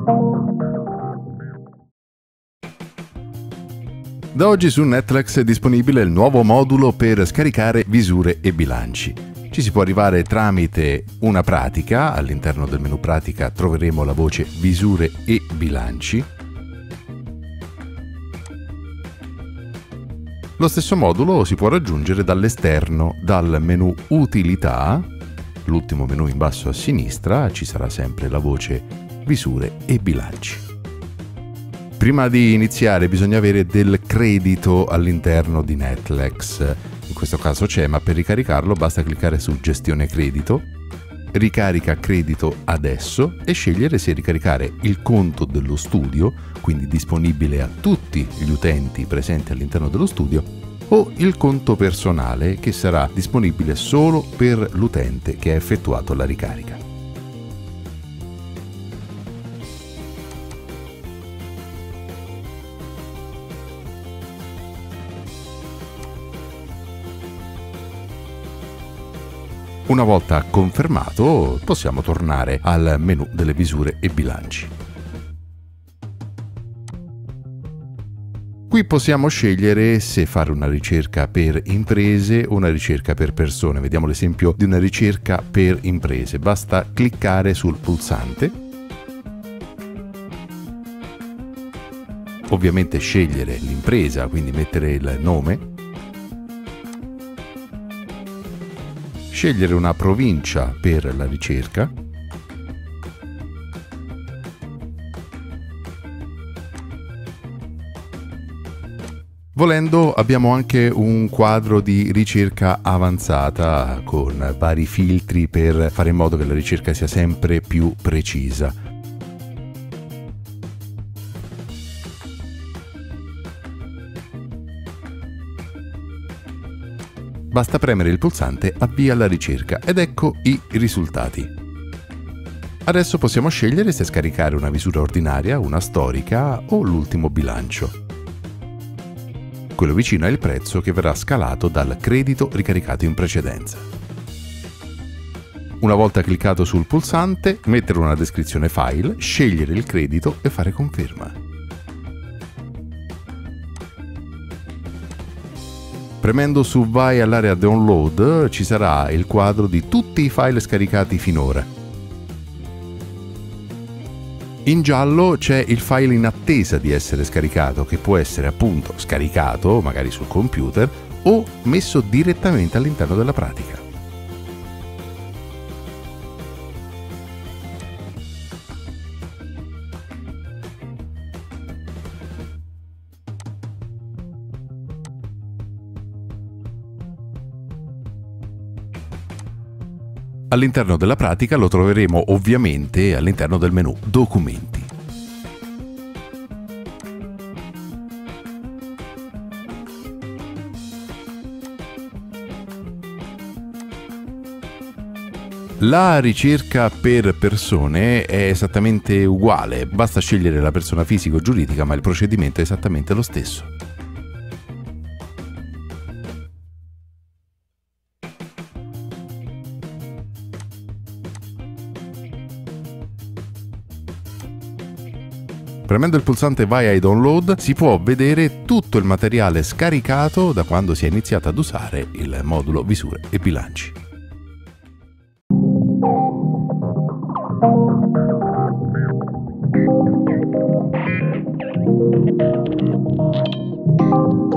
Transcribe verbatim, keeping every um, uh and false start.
Da oggi su Netflix è disponibile il nuovo modulo per scaricare visure e bilanci. Ci si può arrivare tramite una pratica. All'interno del menu pratica troveremo la voce visure e bilanci. Lo stesso modulo si può raggiungere dall'esterno, dal menu utilità. L'ultimo menu in basso a sinistra ci sarà sempre la voce visure e bilanci. Prima di iniziare bisogna avere del credito all'interno di Netflix. In questo caso c'è, ma per ricaricarlo basta cliccare su Gestione credito, Ricarica credito adesso e scegliere se ricaricare il conto dello studio, quindi disponibile a tutti gli utenti presenti all'interno dello studio, o il conto personale che sarà disponibile solo per l'utente che ha effettuato la ricarica. Una volta confermato, possiamo tornare al menu delle visure e bilanci. Qui possiamo scegliere se fare una ricerca per imprese o una ricerca per persone. Vediamo l'esempio di una ricerca per imprese. Basta cliccare sul pulsante. Ovviamente scegliere l'impresa, quindi mettere il nome. Scegliere una provincia per la ricerca. Volendo abbiamo anche un quadro di ricerca avanzata con vari filtri per fare in modo che la ricerca sia sempre più precisa. Basta premere il pulsante Avvia la ricerca ed ecco i risultati. Adesso possiamo scegliere se scaricare una visura ordinaria, una storica o l'ultimo bilancio. Quello vicino è il prezzo che verrà scalato dal credito ricaricato in precedenza. Una volta cliccato sul pulsante, mettere una descrizione file, scegliere il credito e fare conferma. Premendo su Vai all'area download ci sarà il quadro di tutti i file scaricati finora. In giallo c'è il file in attesa di essere scaricato, che può essere appunto scaricato, magari sul computer, o messo direttamente all'interno della pratica. All'interno della pratica lo troveremo ovviamente all'interno del menu Documenti. La ricerca per persone è esattamente uguale, basta scegliere la persona fisica o giuridica, ma il procedimento è esattamente lo stesso. Premendo il pulsante Vai ai download si può vedere tutto il materiale scaricato da quando si è iniziato ad usare il modulo visure e bilanci. Thank you.